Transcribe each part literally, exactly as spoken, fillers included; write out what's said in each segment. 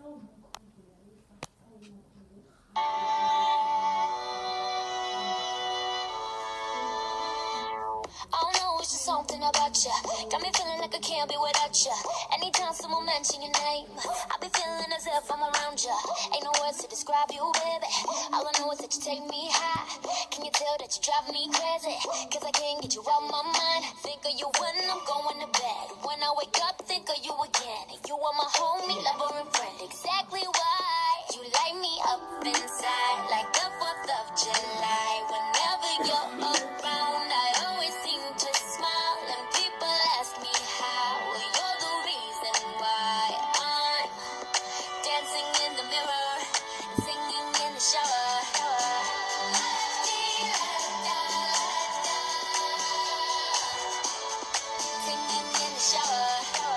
I don't know, it's just something about you. Got me feeling like I can't be without you. Anytime someone mention your name, I be feeling as if I'm around you. Ain't no words to describe you, baby. All I know is that you take me high. Can you tell that you drive me crazy? Cause I can't get you out my mind. Think of you when I'm going to bed. When I wake up, think of you again. You are my homie, lover, and friend. Exactly why you light me up inside like the fourth of July. Whenever you're around, I always seem to smile. And people ask me how. Well, you're the reason why I'm dancing in the mirror, singing in the shower. Singing in the shower.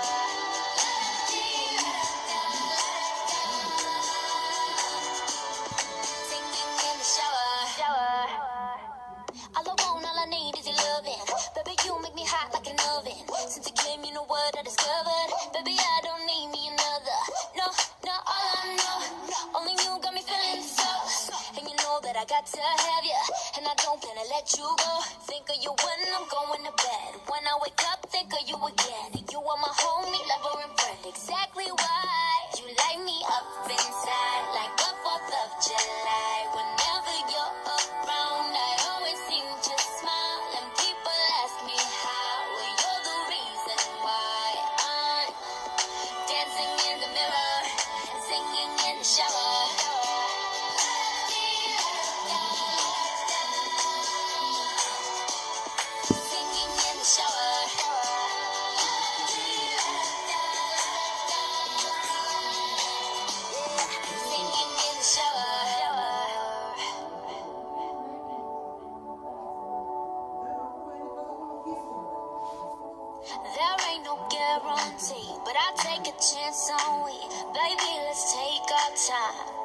Singing in the shower. All I want, all I need is your loving. Baby, you make me hot like an oven. Since you came, you know what I discovered. Baby, I don't need me another. No, no, all I know, only you got me feeling so. And you know that I got to have you, and I don't plan to let you go. Think of you when I'm going to bed. When I wake up, think of you again. You are my homie, lover, and friend. Exactly why you light me up inside like the fourth of July. Whenever you're around, I always seem to smile. And people ask me how. Well, you're the reason why I'm dancing in the mirror, singing in the shower. Singing in the shower. Singing in the shower. There ain't no guarantee, but I take a chance on we. Baby, let's take our time.